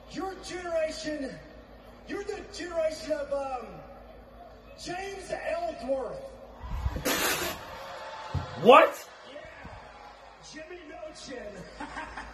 Your generation, you're the generation of, James Ellsworth. What? Yeah, Jimmy No Chin.